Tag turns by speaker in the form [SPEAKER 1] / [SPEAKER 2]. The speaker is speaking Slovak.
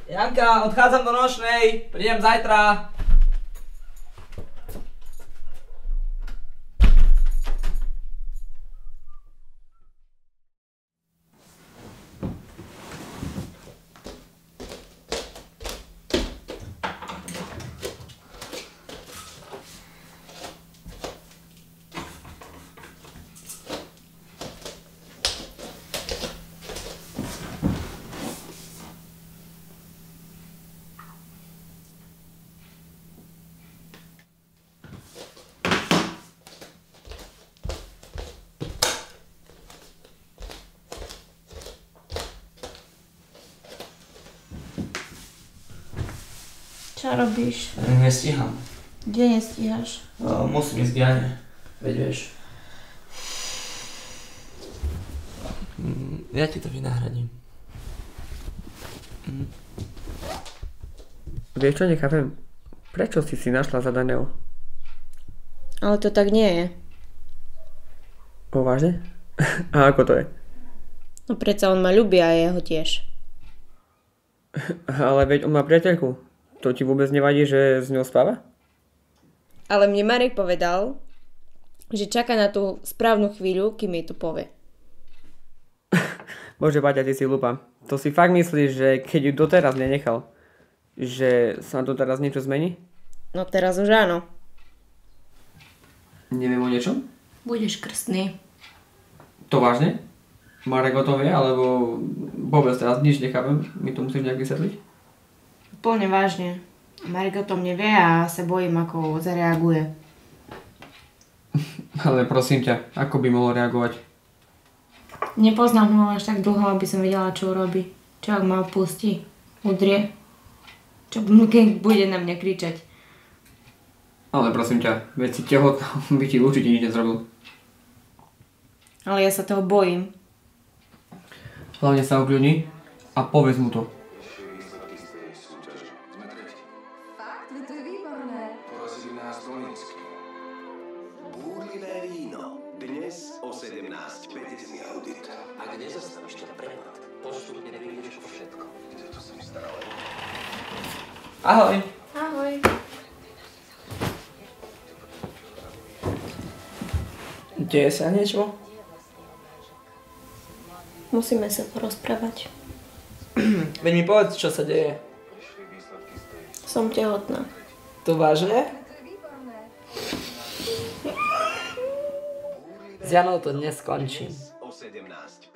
[SPEAKER 1] Janka, odchádzam do nočnej, prídem zajtra.
[SPEAKER 2] Čo robíš?
[SPEAKER 1] Nestíham.
[SPEAKER 2] Kde nestíhaš?
[SPEAKER 1] Musím ísť k Jane. Veď vieš. Ja ti to vynahradím.
[SPEAKER 3] Vieš čo, nechápem. Prečo si našla zadaného?
[SPEAKER 2] Ale to tak nie je.
[SPEAKER 3] Vážne? A ako to je?
[SPEAKER 2] No predsa on ma ľubí a ja ho tiež.
[SPEAKER 3] Ale veď on má priateľku. To ti vôbec nevadí, že s ňou spáva?
[SPEAKER 2] Ale mne Marek povedal, že čaká na tú správnu chvíľu, kým jej to povie.
[SPEAKER 3] Bože, Baťa, ty si hlúpa. To si fakt myslíš, že keď ju doteraz nenechal, že sa to teraz niečo zmení?
[SPEAKER 2] No teraz už áno.
[SPEAKER 3] Neviem o niečom?
[SPEAKER 2] Budeš krstný.
[SPEAKER 3] To vážne? Marek o tom vie, alebo vôbec teraz nič nechápem? Mi to musíš nejak vysvetliť?
[SPEAKER 2] Úplne vážne. Marek o tom nevie a sa bojím, ako zareaguje.
[SPEAKER 3] Ale prosím ťa, ako by mohol reagovať?
[SPEAKER 2] Nepoznám ho až tak dlho, aby som vedela, čo urobí. Čo ak ma opustí? Udrie? Čo keď bude na mňa kričať?
[SPEAKER 3] Ale prosím ťa, veď si tehotná, by ti určite nič nezrobil.
[SPEAKER 2] Ale ja sa toho bojím.
[SPEAKER 3] Hlavne sa ukľudni a povedz mu to.
[SPEAKER 4] Búrlivé víno. Dnes o 17:50 audit. Ak nezastavíš ten prepad, postupne nevyjdeš po všetko. To sa mi staralo.
[SPEAKER 3] Ahoj.
[SPEAKER 2] Ahoj.
[SPEAKER 1] Deje sa niečo?
[SPEAKER 2] Musíme sa porozprávať.
[SPEAKER 1] Veď mi povedz, čo sa deje.
[SPEAKER 2] Som tehotná.
[SPEAKER 1] To vážne? S Janou to dnes skončím.
[SPEAKER 4] O 17:50.